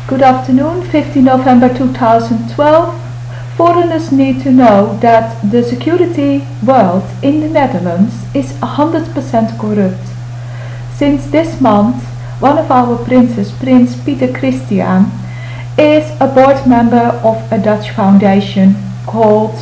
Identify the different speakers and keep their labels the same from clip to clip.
Speaker 1: Good afternoon, 15 November 2012. Foreigners need to know that the security world in the Netherlands is 100% corrupt. Since this month, one of our princes, Prins Pieter Christian, is a board member of a Dutch foundation called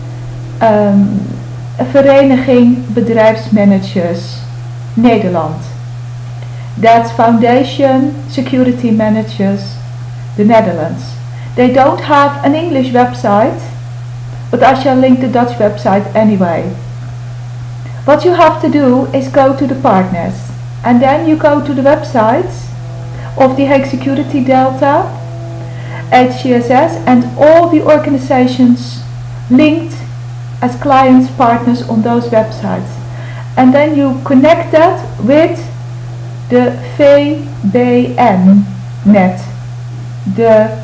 Speaker 1: Vereniging Bedrijfsmanagers Nederland. That's Foundation Security Managers the Netherlands. They don't have an English website, but I shall link the Dutch website anyway. What you have to do is go to the partners, and then you go to the websites of the Hague Security Delta, HCSS, and all the organizations linked as clients, partners on those websites. And then you connect that with the VBN net, the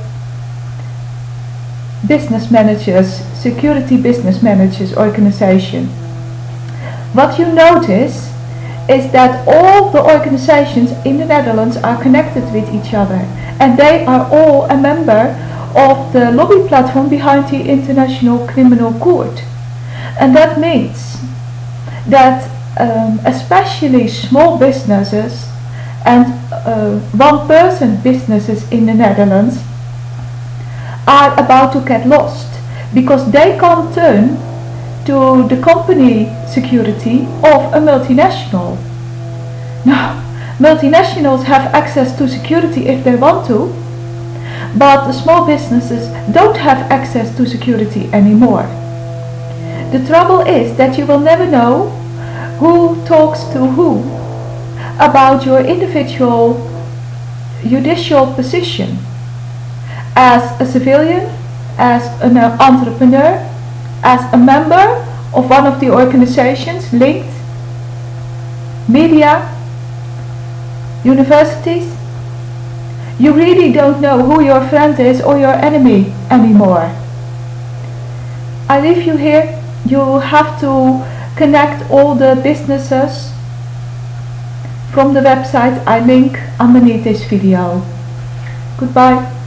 Speaker 1: business managers, security business managers organization. What you notice is that all the organizations in the Netherlands are connected with each other, and they are all a member of the lobby platform behind the International Criminal Court. And that means that especially small businesses and one-person businesses in the Netherlands are about to get lost, because they can't turn to the company security of a multinational. Now, multinationals have access to security if they want to, but the small businesses don't have access to security anymore. The trouble is that you will never know who talks to who about your individual judicial position as a civilian, as an entrepreneur, as a member of one of the organizations linked, media, universities. You really don't know who your friend is or your enemy anymore. I leave you here. You have to connect all the businesses from the website I link underneath this video. Goodbye.